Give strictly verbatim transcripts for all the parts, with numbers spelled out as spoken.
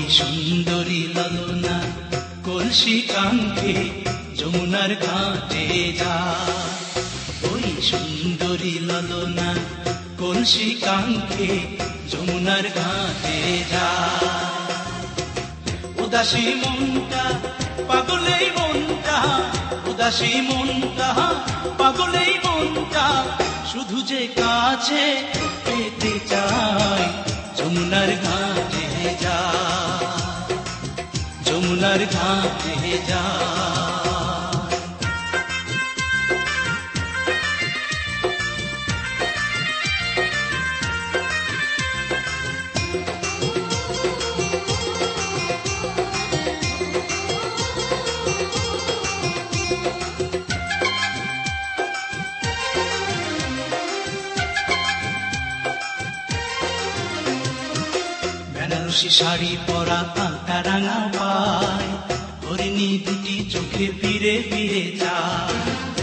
সুন্দরী ললনা কলসি কাঙ্ক্ষে যমুনার ঘাটে যায়। ওই সুন্দরী ললনা কলসি কাঙ্ক্ষে যমুনার ঘাটে যায়। উদাসী মনটা পাগলেই মনটা, উদাসী মনটা পাগলেই মনটা, শুধু যে কাছে পেতে চায় যমুনার ঘাটে যায়, যমুনার ঘাটে যায়। বেনারসি শাড়ি পরা কাঁটা রাঙা পায়, হরিণী দুটি চোখে ফিরে ফিরে যায়।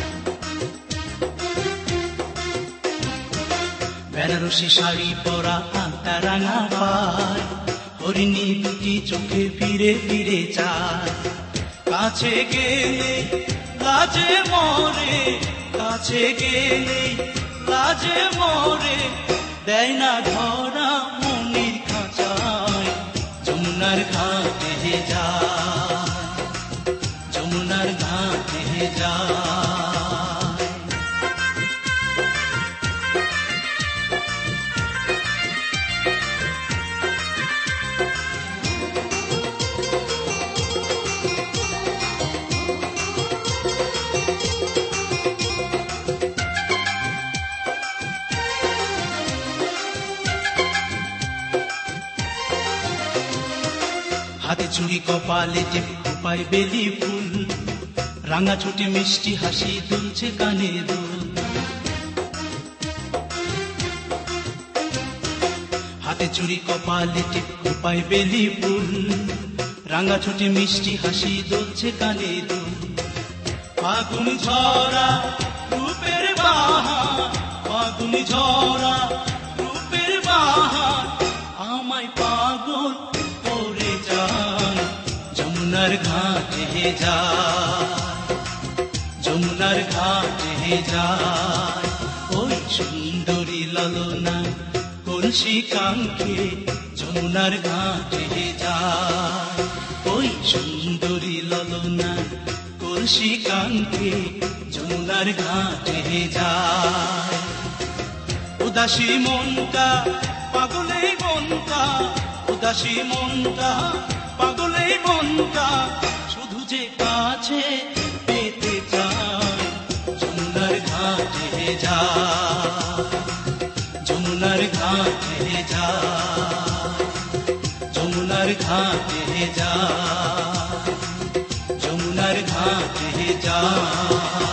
বেনারসি শাড়ি পরা কাঁটা রাঙা পায়, হরিণী দুটি চোখে ফিরে ফিরে যায়। কাছে গেলে লাজে মরে, কাছে গেলে লাজে মরে, দেয় না ধরা মনির খাঁচায় যমুনার ঘাটে যায়, যমুনার ঘাটে যায়। হাতে চুড়ি কপালে টিপ খোপায় বেলি ফুল, রাঙা ছোটে মিষ্টি হাসি দুলছে কানে দুল। হাতে চুড়ি কপালে টিপ খোপায় বেলি ফুল, রাঙা ছোটে মিষ্টি হাসি দুলছে কানে দুল। ফাগুন ঝরা রূপের বাহার, ফাগুন ঝরা রূপের বাহার, আমায় পাগল করে যায় যমুনার ঘাটে যায়, যমুনার ঘাটে যায়। ওই সুন্দরী ললনা কলসি কাঙ্ক্ষে যমুনার ঘাটে যায়। ওই সুন্দরী ললনা কলসি কাঙ্ক্ষে যমুনার ঘাটে যায়। উদাসী মনটা পাগলেই মনটা, উদাসী মনটা পাগলেই মনটা, শুধু যে কাছে পেতে চায় যমুনার ঘাটে যায়, যমুনার ঘাটে যায়, যমুনার ঘাটে যায়, যমুনার ঘাটে যায়।